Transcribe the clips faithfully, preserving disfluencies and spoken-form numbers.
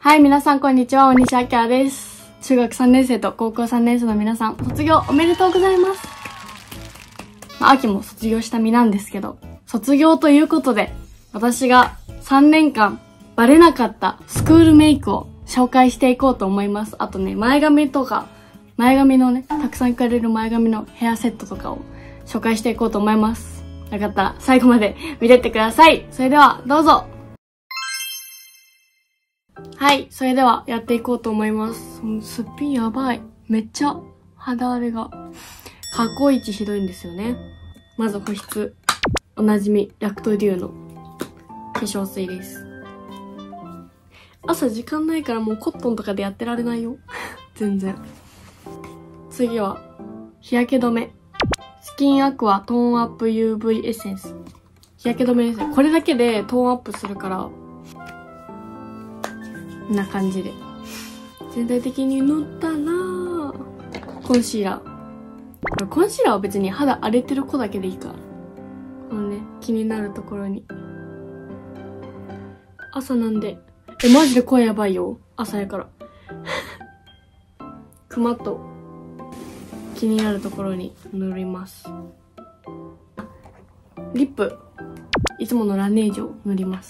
はい、皆さんこんにちは、大西明です。中学さんねん生と高校さんねん生の皆さん、卒業おめでとうございます。まあ、秋も卒業した身なんですけど、卒業ということで、私がさんねんかんバレなかったスクールメイクを紹介していこうと思います。あとね、前髪とか、前髪のね、たくさん借りれる前髪のヘアセットとかを紹介していこうと思います。よかったら最後まで見てってください。それでは、どうぞ。はい、それではやっていこうと思います。すっぴんやばい。めっちゃ肌荒れが過去一ひどいんですよね。まず保湿。おなじみ、ラクトデューの化粧水です。朝時間ないからもうコットンとかでやってられないよ。全然。次は、日焼け止め。スキンアクアトーンアップ ユーブイ エッセンス。日焼け止めですね。これだけでトーンアップするから、こんな感じで。全体的に塗ったら、コンシーラー。コンシーラーは別に肌荒れてる子だけでいいから。このね、気になるところに。朝なんで。え、マジで声やばいよ。朝やから。クマと、気になるところに塗ります。リップ。いつものラネージュを塗ります。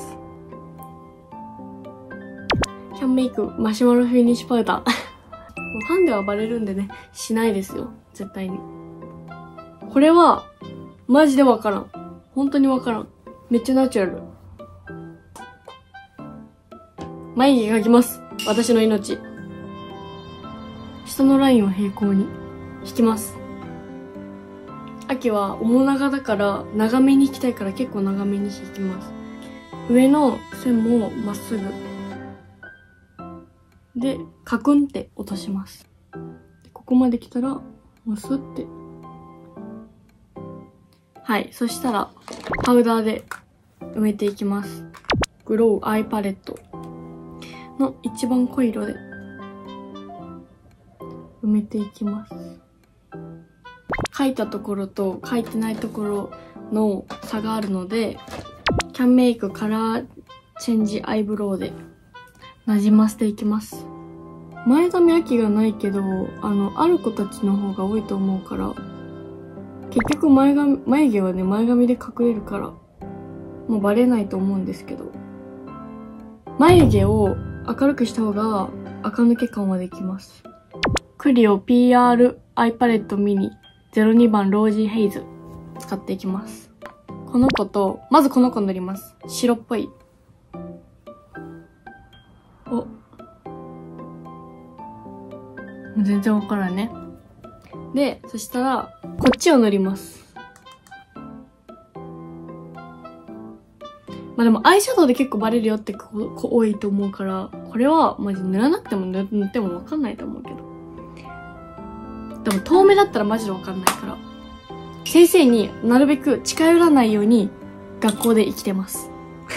キャンメイクマシュマロフィニッシュパウダー。もうファンではバレるんでね、しないですよ。絶対に。これは、マジでわからん。本当にわからん。めっちゃナチュラル。眉毛描きます。私の命。下のラインを平行に引きます。秋は面長だから長めに引きたいから結構長めに引きます。上の線もまっすぐ。で、カクンって落とします。ここまで来たら、もうスッて。はい。そしたら、パウダーで埋めていきます。グローアイパレットの一番濃い色で埋めていきます。描いたところと描いてないところの差があるので、キャンメイクカラーチェンジアイブロウでなじませていきます。前髪秋がないけど、あの、ある子たちの方が多いと思うから、結局前髪、眉毛はね、前髪で隠れるから、もうバレないと思うんですけど、眉毛を明るくした方が垢抜け感はできます。クリオ ピーアール アイパレットミニゼロにばんロージーヘイズ使っていきます。この子と、まずこの子塗ります。白っぽい。お。全然わからんね。で、そしたら、こっちを塗ります。まあでもアイシャドウで結構バレるよって子多いと思うから、これはマジ塗らなくても塗ってもわかんないと思うけど。でも遠目だったらマジでわかんないから。先生になるべく近寄らないように学校で生きてます。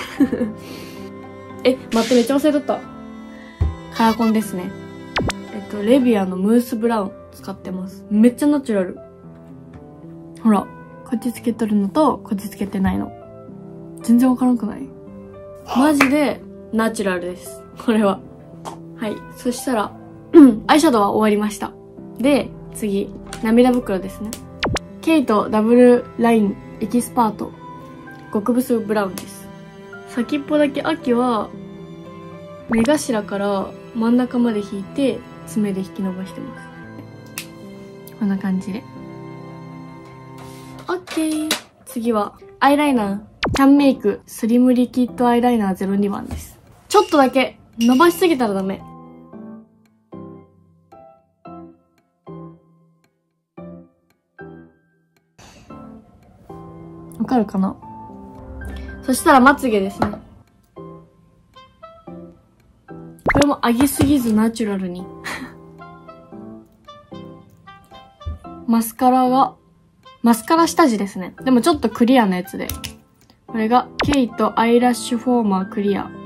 え、待って、めっちゃ忘れとった。カラコンですね。えっと、レビアのムースブラウン使ってます。めっちゃナチュラル。ほら、こっちつけとるのと、こっちつけてないの。全然わからんくない？マジで、ナチュラルです。これは。はい。そしたら、アイシャドウは終わりました。で、次、涙袋ですね。ケイトダブルラインエキスパート極薄ブラウンです。先っぽだけ秋は、目頭から真ん中まで引いて、爪で引き伸ばしてます。こんな感じで。オッケー。次は、アイライナー。キャンメイクスリムリキッドアイライナーゼロにばんです。ちょっとだけ伸ばしすぎたらダメ。わかるかな？そしたらまつげですね。これも上げすぎずナチュラルに。マスカラが、マスカラ下地ですね。でもちょっとクリアなやつで。これが、ケイトアイラッシュフォーマークリア。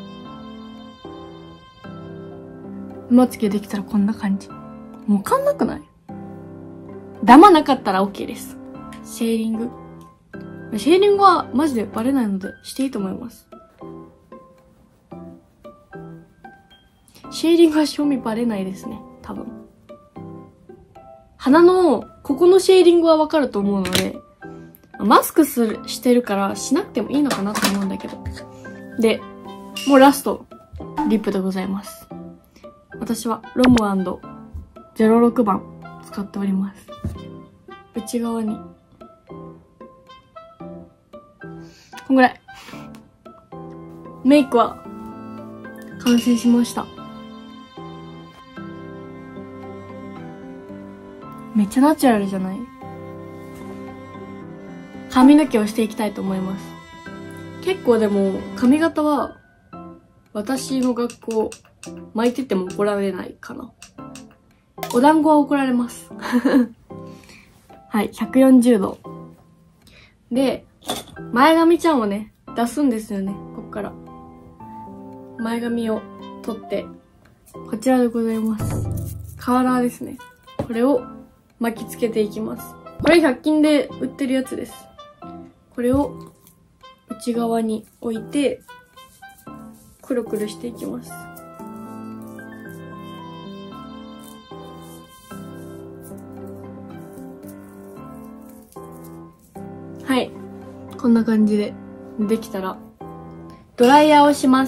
まつげできたらこんな感じ。もうわかんなくない？ダマなかったら OK です。シェーリング。シェーリングはマジでバレないのでしていいと思います。 シェーディングは正味バレないですね。多分。鼻の、ここのシェーディングはわかると思うので、マスクする、してるからしなくてもいいのかなと思うんだけど。で、もうラスト、リップでございます。私はロム&ゼロろくばん使っております。内側に。こんぐらい。メイクは完成しました。めっちゃナチュラルじゃない？髪の毛をしていきたいと思います。結構でも髪型は私の学校巻いてても怒られないかな。お団子は怒られます。はい、ひゃくよんじゅうど。で、前髪ちゃんをね、出すんですよね、こっから。前髪を取って、こちらでございます。カーラーですね。これを巻きつけていきます。これひゃく均で売ってるやつです。これを内側に置いて、くるくるしていきます。はい。こんな感じでできたら、ドライヤーをします。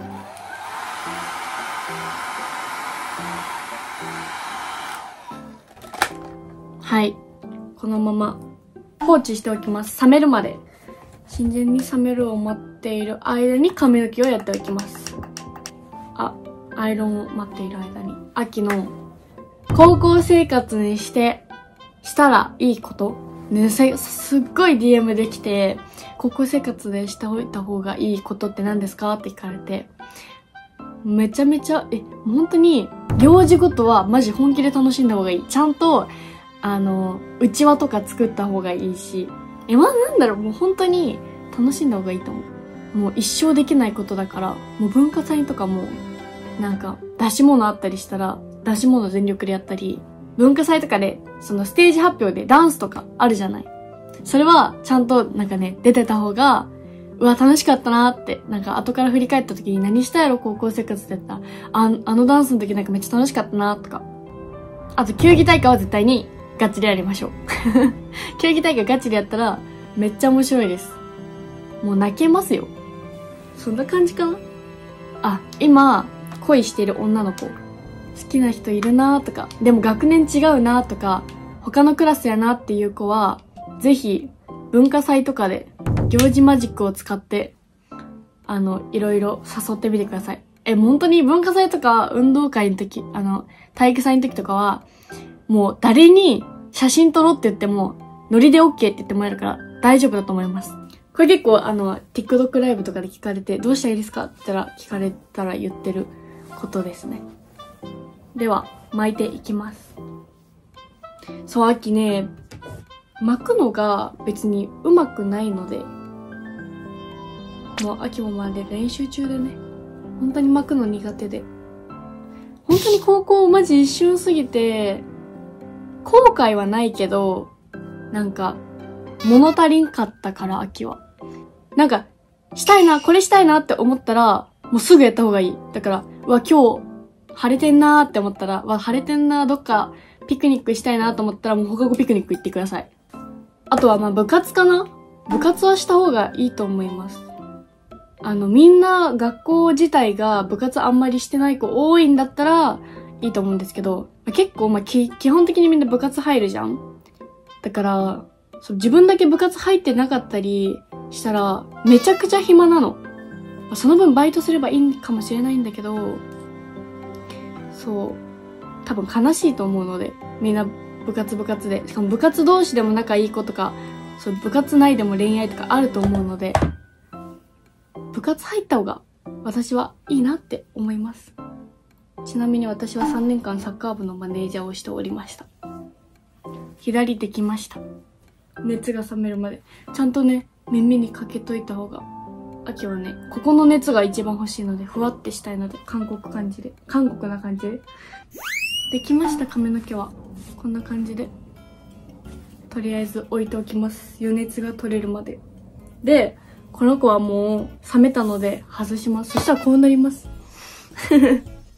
はい。このまま放置しておきます。冷めるまで。自然に冷めるを待っている間に髪の毛をやっておきます。あ、アイロンを待っている間に。秋の高校生活にして、したらいいことね、す、すっごい ディーエム できて、高校生活でしておいた方がいいことって何ですかって聞かれて、めちゃめちゃ、え、本当に、行事ごとはマジ本気で楽しんだ方がいい。ちゃんと、あの、うちわとか作った方がいいし、え、まあなんだろう、もう本当に楽しんだ方がいいと思う。もう一生できないことだから、もう文化祭とかも、なんか、出し物あったりしたら、出し物全力でやったり、文化祭とかで、そのステージ発表でダンスとかあるじゃない。それは、ちゃんとなんかね、出てた方が、うわ、楽しかったなーって、なんか後から振り返った時に何したやろ高校生活でやった。あ、あのダンスの時なんかめっちゃ楽しかったなーとか。あと、球技大会は絶対にガチでやりましょう。球技大会ガチでやったら、めっちゃ面白いです。もう泣けますよ。そんな感じかな。あ、今、恋してる女の子。好きな人いるなーとか、でも学年違うなーとか、他のクラスやなっていう子は、ぜひ、文化祭とかで、行事マジックを使って、あの、いろいろ誘ってみてください。え、本当に文化祭とか運動会の時、あの、体育祭の時とかは、もう誰に写真撮ろうって言っても、ノリで オーケー って言ってもらえるから大丈夫だと思います。これ結構あの、TikTok ライブとかで聞かれて、どうしたらいいですかって言ったら、聞かれたら言ってることですね。では、巻いていきます。そう、秋ね、巻くのが別に上手くないので、もう秋もまで練習中でね、本当に巻くの苦手で。本当に高校マジ一瞬過ぎて、後悔はないけど、なんか、物足りんかったから秋は。なんか、したいな、これしたいなって思ったら、もうすぐやった方がいい。だから、うわ、今日、晴れてんなーって思ったら、わ、晴れてんなー、どっかピクニックしたいなと思ったら、もう放課後ピクニック行ってください。あとは、まあ部活かな？部活はした方がいいと思います。あの、みんな学校自体が部活あんまりしてない子多いんだったら、いいと思うんですけど、結構、まあ、き、基本的にみんな部活入るじゃん？だから、そう、自分だけ部活入ってなかったりしたら、めちゃくちゃ暇なの。その分バイトすればいいかもしれないんだけど、そう、多分悲しいと思うので、みんな部活部活で、しかも部活同士でも仲いい子とか、そう、部活内でも恋愛とかあると思うので、部活入った方が私はいいなって思います。ちなみに私はさんねんかんサッカー部のマネージャーをしておりました。左できました。熱が冷めるまで。ちゃんとね、耳にかけといた方が。秋はね、ここの熱が一番欲しいので、ふわってしたいので、韓国感じで。韓国な感じで。できました、髪の毛は。こんな感じで。とりあえず置いておきます。余熱が取れるまで。で、この子はもう冷めたので外します。そしたらこうなります。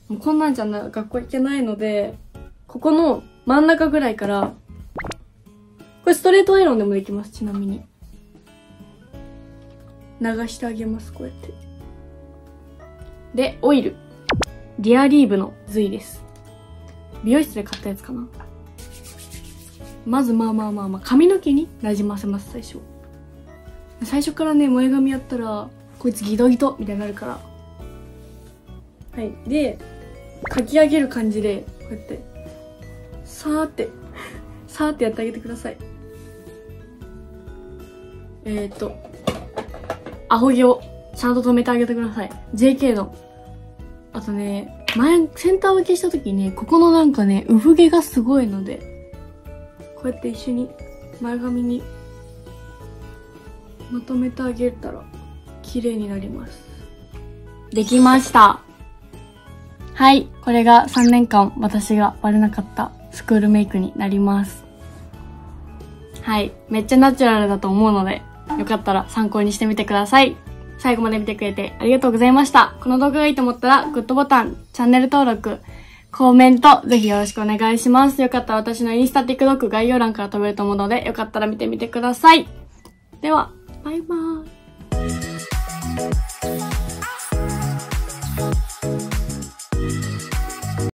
もうこんなんじゃな学校行けないので、ここの真ん中ぐらいから、これストレートアイロンでもできます、ちなみに。流してあげます、こうやって。で、オイル。リアリーブの髄です。美容室で買ったやつかな。まずまあまあまあまあ、髪の毛に馴染ませます、最初。最初からね、前髪やったら、こいつギトギトみたいになるから。はい。で、かき上げる感じで、こうやって、さーって、さーってやってあげてください。えーと、アホ毛をちゃんと止めてあげてください。ジェーケー の。あとね、前、センター分けした時にね、ここのなんかね、産毛がすごいので、こうやって一緒に前髪にまとめてあげたら、綺麗になります。できました。はい。これがさんねんかん私がバレなかったスクールメイクになります。はい。めっちゃナチュラルだと思うので、よかったら参考にしてみてください。最後まで見てくれてありがとうございました。この動画がいいと思ったら、グッドボタン、チャンネル登録、コメント、ぜひよろしくお願いします。よかったら私のインスタ、TikTok 概要欄から飛べると思うので、よかったら見てみてください。では、バイバーイ。